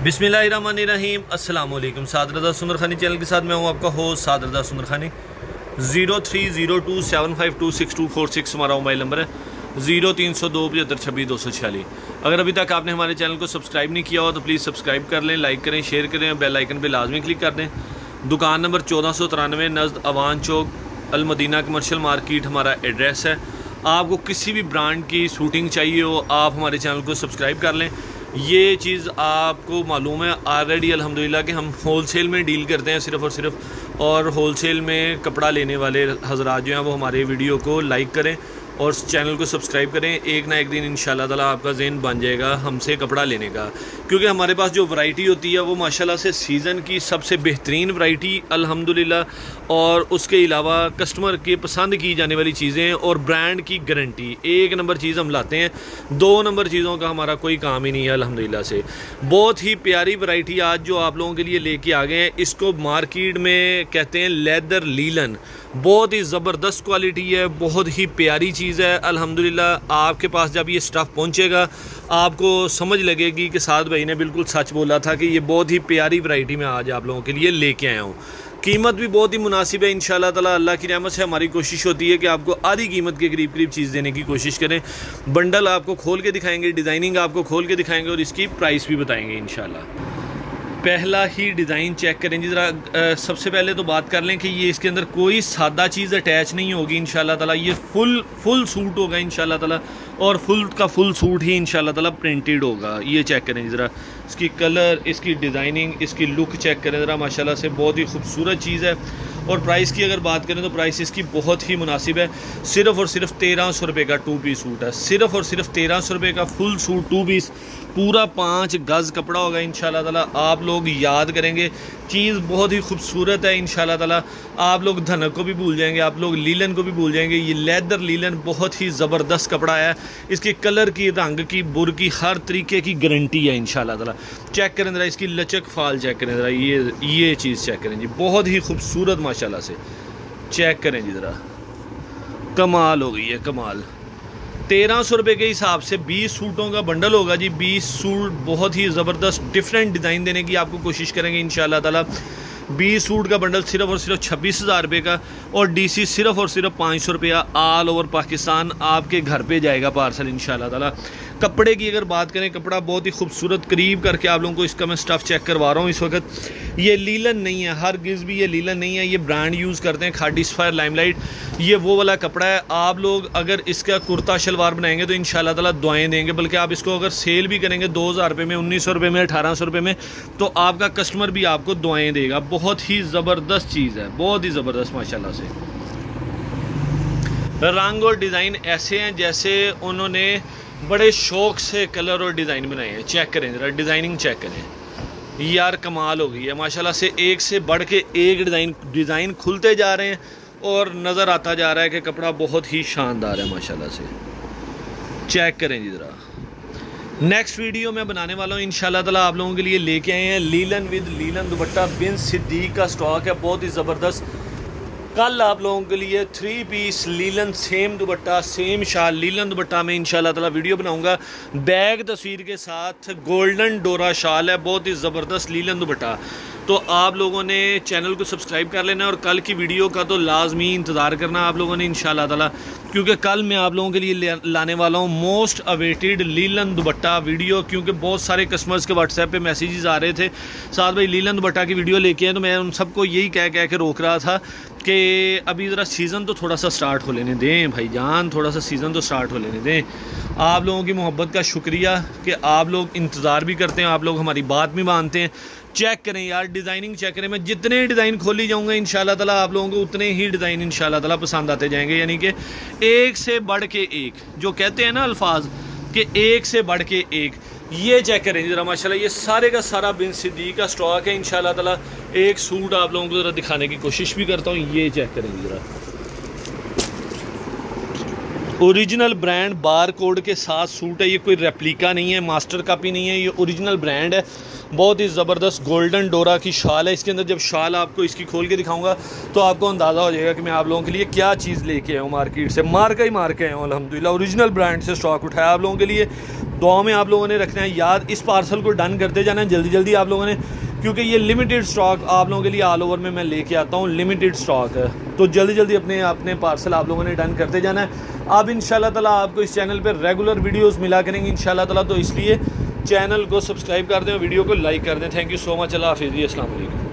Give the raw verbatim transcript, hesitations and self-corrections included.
बिस्मिल्लाहिर्रहमानिर्रहीम अस्सलाम वालेकुम। साद रज़ा सुंदर खानी चैनल के साथ मैं हूँ आपका होस्ट साद Raza Sundar Khani. Zero three zero two seven five two six two four six हमारा मोबाइल नंबर है। ज़ीरो तीन सौ दो पचहत्तर छब्बीस दो सौ छियालीस। अगर अभी तक आपने हमारे चैनल को सब्सक्राइब नहीं किया हो तो प्लीज़ सब्सक्राइब कर लें, लाइक करें, शेयर करें, बेल आइकन पर लाजमी क्लिक कर दें। दुकान नंबर चौदह सौ तिरानवे नज़द अवान चौक अल मदीना कमर्शियल मार्केट हमारा एड्रेस है। आपको किसी भी ब्रांड की शूटिंग चाहिए हो आप हमारे चैनल को सब्सक्राइब कर लें। ये चीज़ आपको मालूम है ऑलरेडी अल्हम्दुलिल्लाह कि हम होलसेल में डील करते हैं सिर्फ़ और सिर्फ, और होलसेल में कपड़ा लेने वाले हज़रात जो हैं वो हमारे वीडियो को लाइक करें और चैनल को सब्सक्राइब करें। एक ना एक दिन इंशाल्लाह ताला आपका ज़हन बन जाएगा हमसे कपड़ा लेने का, क्योंकि हमारे पास जो वैरायटी होती है वो माशाल्लाह से सीज़न की सबसे बेहतरीन वैरायटी अल्हम्दुलिल्लाह, और उसके अलावा कस्टमर के पसंद की जाने वाली चीज़ें और ब्रांड की गारंटी एक नंबर चीज़ हम लाते हैं। दो नंबर चीज़ों का हमारा कोई काम ही नहीं है अल्हम्दुलिल्लाह से। बहुत ही प्यारी वैरायटी आज जो आप लोगों के लिए लेके आ गए हैं, इसको मार्केट में कहते हैं लेदर लीलन। बहुत ही ज़बरदस्त क्वालिटी है, बहुत ही प्यारी चीज़ है अल्हम्दुलिल्लाह। आपके पास जब ये स्टफ़ पहुंचेगा आपको समझ लगेगी कि साद भाई ने बिल्कुल सच बोला था कि ये बहुत ही प्यारी वैरायटी में आज आप लोगों के लिए लेके आया हूँ। कीमत भी बहुत ही मुनासिब है इंशाल्लाह ताला। अल्लाह की रहमत से हमारी कोशिश होती है कि आपको आधी कीमत के करीब करीब चीज़ देने की कोशिश करें। बंडल आपको खोल के दिखाएंगे, डिज़ाइनिंग आपको खोल के दिखाएंगे और इसकी प्राइस भी बताएंगे इंशाल्लाह। पहला ही डिज़ाइन चेक करें जी ज़रा। सबसे पहले तो बात कर लें कि ये इसके अंदर कोई सादा चीज़ अटैच नहीं होगी इंशाल्लाह ताला। ये फुल फुल सूट होगा इंशाल्लाह ताला, और फुल का फुल सूट ही इंशाल्लाह ताला प्रिंटेड होगा। ये चेक करें ज़रा, इसकी कलर, इसकी डिज़ाइनिंग, इसकी लुक चेक करें ज़रा। माशाल्लाह से बहुत ही खूबसूरत चीज़ है। और प्राइस की अगर बात करें तो प्राइस इसकी बहुत ही मुनासिब है। सिर्फ़ और सिर्फ तेरह सौ रुपये का टू पीस सूट है। सिर्फ़ और सिर्फ तेरह सौ रुपये का फुल सूट टू पीस, पूरा पाँच गज़ कपड़ा होगा इंशाल्लाह ताला। आप लोग याद करेंगे, चीज़ बहुत ही खूबसूरत है इंशाल्लाह ताला। आप लोग धनक को भी भूल जाएंगे, आप लोग लीलन को भी भूल जाएंगे। ये लेदर लीलन बहुत ही ज़बरदस्त कपड़ा है। इसके कलर की, रंग की, बुर की, हर तरीके की गारंटी है इंशाल्लाह ताला। चेक करें ज़रा, इसकी लचक फाल चेक करें ज़रा। ये ये चीज़ चेक करें जी, बहुत ही खूबसूरत माशाल्लाह से। चेक करें जी ज़रा, कमाल हो गई है, कमाल। तेरह सौ रुपये के हिसाब से बीस सूटों का बंडल होगा जी। बीस सूट बहुत ही ज़बरदस्त डिफरेंट डिज़ाइन देने की आपको कोशिश करेंगे इंशाल्लाह ताला। बीस सूट का बंडल सिर्फ़ और सिर्फ छब्बीस हज़ार रुपये का, और डीसी सिर्फ़ और सिर्फ पाँच सौ रुपया ऑल ओवर पाकिस्तान आपके घर पे जाएगा पार्सल इंशाल्लाह ताला। कपड़े की अगर बात करें, कपड़ा बहुत ही खूबसूरत, करीब करके आप लोगों को इसका मैं स्टफ़ चेक करवा रहा हूँ इस वक्त। ये लीलन नहीं है, हर गिज़ भी ये लीलन नहीं है। ये ब्रांड यूज़ करते हैं खाडी सफ़ायर लाइमलाइट। ये वो वाला कपड़ा है। आप लोग अगर इसका कुर्ता शलवार बनाएंगे तो इंशाल्लाह ताला दुआएं देंगे। बल्कि आप इसको अगर सेल भी करेंगे दो हज़ार रुपये में, उन्नीस सौ रुपये में, अठारह सौ रुपये में, तो आपका कस्टमर भी आपको दुआएं देगा। बहुत ही ज़बरदस्त चीज़ है, बहुत ही ज़बरदस्त माशाल्लाह से। रंग और डिज़ाइन ऐसे हैं जैसे उन्होंने बड़े शौक़ से कलर और डिज़ाइन बनाए हैं। चेक करें ज़रा, डिज़ाइनिंग चेक करें यार, कमाल हो गई है माशाल्लाह से। एक से बढ़ के एक डिज़ाइन डिज़ाइन खुलते जा रहे हैं और नज़र आता जा रहा है कि कपड़ा बहुत ही शानदार है माशाल्लाह से। चेक करें जी ज़रा। नेक्स्ट वीडियो मैं बनाने वाला हूँ इंशाल्लाह ताला, आप लोगों के लिए लेके आए हैं linen with linen dupatta. Bin Siddique का स्टॉक है, बहुत ही ज़बरदस्त। कल आप लोगों के लिए three piece linen same dupatta, same शाल लीलन दुपट्टा में इंशाल्लाह ताला वीडियो बनाऊंगा। बैग तस्वीर के साथ गोल्डन डोरा शाल है, बहुत ही ज़बरदस्त लीलन दुपट्टा। तो आप लोगों ने चैनल को सब्सक्राइब कर लेना, और कल की वीडियो का तो लाजमी इंतज़ार करना आप लोगों ने इंशाल्लाह ताला, क्योंकि कल मैं आप लोगों के लिए लाने वाला हूँ most awaited linen dupatta video. क्योंकि बहुत सारे कस्टमर्स के व्हाट्सएप पे मैसेजेस आ रहे थे, साथ भाई लीलन दुपट्टा की वीडियो लेके आए। तो मैं उन सबको यही कह कह के रोक रहा था कि अभी ज़रा सीज़न तो थोड़ा सा स्टार्ट हो लेने दें भाईजान, थोड़ा सा सीज़न तो स्टार्ट हो लेने दें। आप लोगों की मोहब्बत का शुक्रिया कि आप लोग इंतज़ार भी करते हैं, आप लोग हमारी बात भी मानते हैं। चेक करें यार, डिज़ाइनिंग चेक करें। मैं जितने डिज़ाइन खोली जाऊंगा इंशाल्लाह ताला आप लोगों को उतने ही डिज़ाइन इंशाल्लाह ताला पसंद आते जाएंगे। यानी कि एक से बढ़ के एक, जो कहते हैं ना अल्फाज कि एक से बढ़ के एक। ये चेक करें ज़रा माशाल्लाह, ये सारे का सारा बिन सिद्दीक का स्टॉक है इंशाल्लाह ताला। एक सूट आप लोगों को ज़रा दिखाने की कोशिश भी करता हूँ। ये चेक करें ज़रा, ओरिजिनल ब्रांड बार कोड के साथ सूट है। ये कोई रेप्लिका नहीं है, मास्टर कॉपी नहीं है, ये ओरिजिनल ब्रांड है। बहुत ही ज़बरदस्त गोल्डन डोरा की शाल है इसके अंदर। जब शाल आपको इसकी खोल के दिखाऊंगा तो आपको अंदाज़ा हो जाएगा कि मैं आप लोगों के लिए क्या चीज़ लेके आया हूँ मार्केट से। मार का ही मार के आया हूँ अल्हम्दुलिल्लाह। ओरिजिनल ब्रांड से स्टॉक उठाया आप लोगों के लिए। दुआ में आप लोगों ने रखना है याद। इस पार्सल को डन करते जाना है जल्दी जल्दी आप लोगों ने, क्योंकि ये लिमिटेड स्टॉक आप लोगों के लिए ऑल ओवर में मैं लेके आता हूँ, लिमिटेड स्टॉक है। तो जल्दी जल्दी अपने अपने पार्सल आप लोगों ने डन करते जाना है। अब इंशाल्लाह ताला आपको इस चैनल पर रेगुलर वीडियोज़ मिला करेंगे इंशाल्लाह ताला, तो इसलिए चैनल को सब्सक्राइब कर दें, वीडियो को लाइक कर दें। Thank you so much. अल्लाह हाफिज़। अस्सलाम वालेकुम।